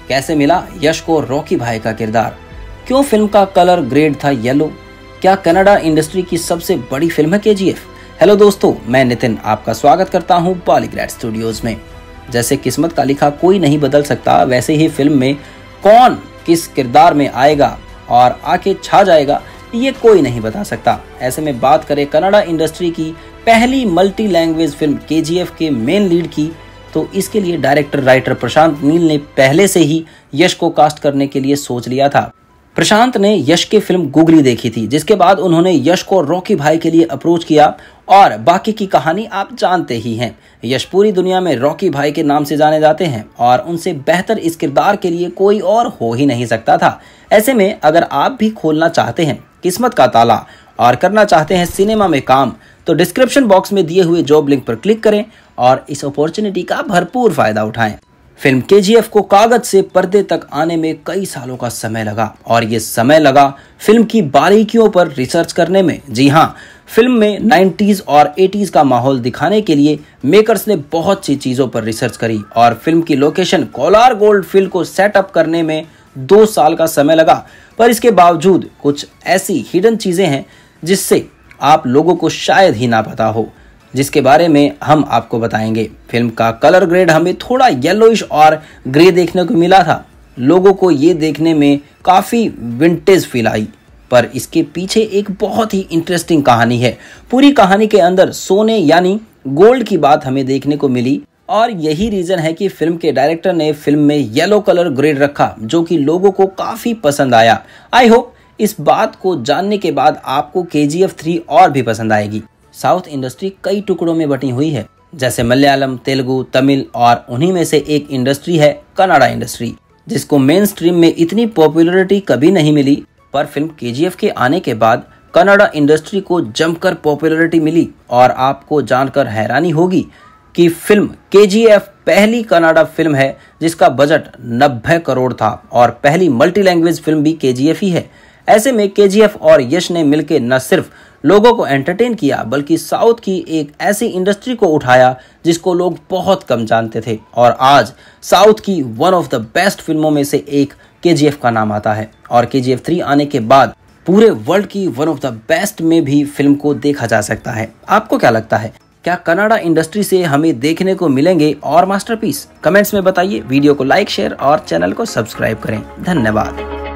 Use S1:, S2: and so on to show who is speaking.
S1: कैसे मिला यश को रॉकी भाई का किरदार, क्यों फिल्म का कलर ग्रेड था येलो, क्या कनाडा इंडस्ट्री की सबसे बड़ी फिल्म है केजीएफ। हेलो दोस्तों, मैं नितिन आपका स्वागत करता हूं पॉलीग्रेड स्टूडियोज में। जैसे किस्मत का लिखा कोई नहीं बदल सकता, वैसे ही फिल्म में कौन किस किरदार में आएगा और आके छा जाएगा ये कोई नहीं बता सकता। ऐसे में बात करें कनाडा इंडस्ट्री की पहली मल्टी लैंग्वेज फिल्म केजीएफ के मेन लीड की, तो इसके लिए डायरेक्टर राइटर प्रशांत नील ने पहले से ही यश को कास्ट करने के लिए सोच लिया था। प्रशांत ने यश की फिल्म गुगली देखी थी, जिसके बाद उन्होंने यश को रॉकी भाई के लिए अप्रोच किया और बाकी की कहानी आप जानते ही हैं। यश पूरी दुनिया में रॉकी भाई के नाम से जाने जाते हैं और उनसे बेहतर इस किरदार के लिए कोई और हो ही नहीं सकता था। ऐसे में अगर आप भी खोलना चाहते हैं किस्मत का ताला और करना चाहते हैं सिनेमा में काम, तो डिस्क्रिप्शन बॉक्स में दिए हुए जॉब लिंक पर क्लिक करें और इस अपॉर्चुनिटी का भरपूर फायदा उठाएं। फिल्म केजीएफ को कागज से पर्दे तक आने में कई सालों का समय लगा और ये समय लगा फिल्म की बारीकियों पर रिसर्च करने में। जी हाँ, फिल्म में 90s और 80s का माहौल दिखाने के लिए मेकर्स ने बहुत सी चीज़ों पर रिसर्च करी और फिल्म की लोकेशन कोलार गोल्ड फील्ड को सेटअप करने में 2 साल का समय लगा। पर इसके बावजूद कुछ ऐसी हिडन चीज़ें हैं जिससे आप लोगों को शायद ही ना पता हो, जिसके बारे में हम आपको बताएंगे। फिल्म का कलर ग्रेड हमें थोड़ा येलोइश और ग्रे देखने को मिला था। लोगों को ये देखने में काफ़ी विंटेज फील आई, पर इसके पीछे एक बहुत ही इंटरेस्टिंग कहानी है। पूरी कहानी के अंदर सोने यानी गोल्ड की बात हमें देखने को मिली और यही रीज़न है कि फिल्म के डायरेक्टर ने फिल्म में येलो कलर ग्रेड रखा, जो कि लोगों को काफ़ी पसंद आया। आई होप इस बात को जानने के बाद आपको केजीएफ 3 और भी पसंद आएगी। साउथ इंडस्ट्री कई टुकड़ों में बटी हुई है, जैसे मलयालम, तेलुगु, तमिल, और उन्हीं में से एक इंडस्ट्री है कनाडा इंडस्ट्री, जिसको मेन स्ट्रीम में इतनी पॉपुलैरिटी कभी नहीं मिली। पर फिल्म केजीएफ के आने के बाद कनाडा इंडस्ट्री को जमकर पॉपुलैरिटी मिली और आपको जानकर हैरानी होगी कि फिल्म केजीएफ पहली कनाडा फिल्म है जिसका बजट 90 करोड़ था और पहली मल्टी लैंग्वेज फिल्म भी केजीएफ ही है। ऐसे में केजीएफ और यश ने मिलकर न सिर्फ लोगों को एंटरटेन किया, बल्कि साउथ की एक ऐसी इंडस्ट्री को उठाया जिसको लोग बहुत कम जानते थे, और आज साउथ की वन ऑफ द बेस्ट फिल्मों में से एक केजीएफ का नाम आता है। और केजीएफ 3 आने के बाद पूरे वर्ल्ड की वन ऑफ द बेस्ट में भी फिल्म को देखा जा सकता है। आपको क्या लगता है, क्या कनाडा इंडस्ट्री से हमें देखने को मिलेंगे और मास्टरपीस? कमेंट्स में बताइए। वीडियो को लाइक, शेयर और चैनल को सब्सक्राइब करें। धन्यवाद।